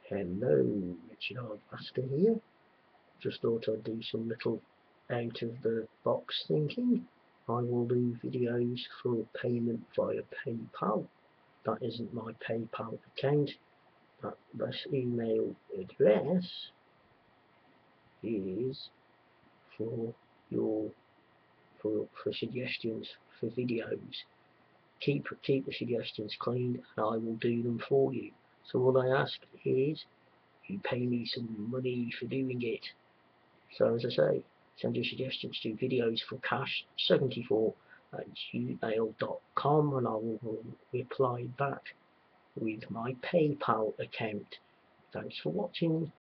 Hello, Richard Hardmaster here. Just thought I'd do some little out of the box thinking. I will do videos for payment via PayPal. That isn't my PayPal account. This email address is for your for suggestions for videos. Keep the suggestions clean and I will do them for you. So all I ask is you pay me some money for doing it. So as I say, send your suggestions to videosforcash74@gmail.com and I will reply back with my PayPal account. Thanks for watching.